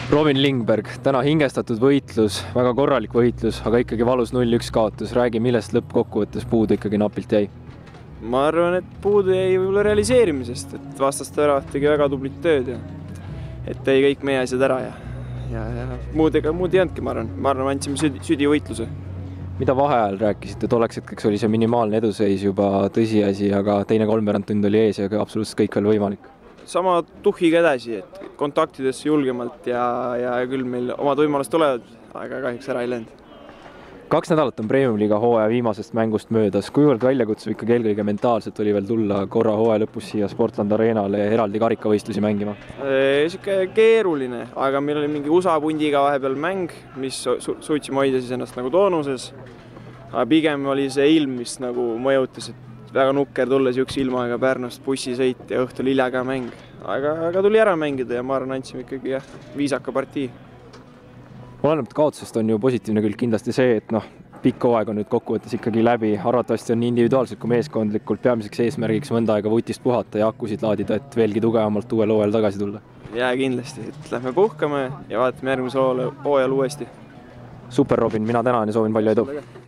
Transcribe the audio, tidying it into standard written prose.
Robin Lindberg, täna hingestatud võitlus, väga korralik võitlus, aga ikkagi valus 0-1 kaotus. Räägi, millest lõppkokkuvõttes puudu ikkagi napilt jäi? Ma arvan, et puudu jäi võib-olla realiseerimisest, et vastaste ära tegi väga tublit tööd ja et tõi kõik meie asjad ära ja muud ei jäändki, ma arvan, andsime südivõitluse. Mida vaheajal rääkisite, et oleks hetkeks oli see minimaalne eduseis juba tõsiasi, aga teine kolmveerand tund oli ees ja absoluutselt kõik veel võimalik? Sama tuhhiga edasi, et kontaktidesse julgemalt ja küll meil omad võimalused tulevad, aga kahjuks ära ei läinud. 2 nädalat on Premium-liiga hooaja viimasest mängust möödas. Kuivõrd väljakutsuv ikkagi eelkõige mentaalselt oli veel tulla korra hooaja lõpus siia Sportland Arenale eraldi karikavõistlusi mängima? Siuke keeruline, aga meil oli mingi USA pundiga vahepeal mäng, mis suutsime hoida siis ennast nagu toonuses. Aga pigem oli see ilm, mis nagu mõjutas, et väga nukker tulla siukse ilmaga Pärnust bussisõit ja õhtul hiljaga mäng. Aga tuli ära mängida ja ma arvan, andsime ikkagi viisaka partii. Olenemata kaotusest on ju positiivne küll kindlasti see, et pikk hooaeg on nüüd kokkuvõttes ikkagi läbi. Arvatavasti on nii individuaalselt kui meeskondlikult peamiseks eesmärgiks mõnda aega vutist puhata ja akusid laadida, et veelgi tugevamalt uuel hooajal tagasi tulla. Ja kindlasti, et lähme puhkame ja vaatame järgmisel hooajal uuesti. Super, Robin, mina tänan ja soovin palju edu.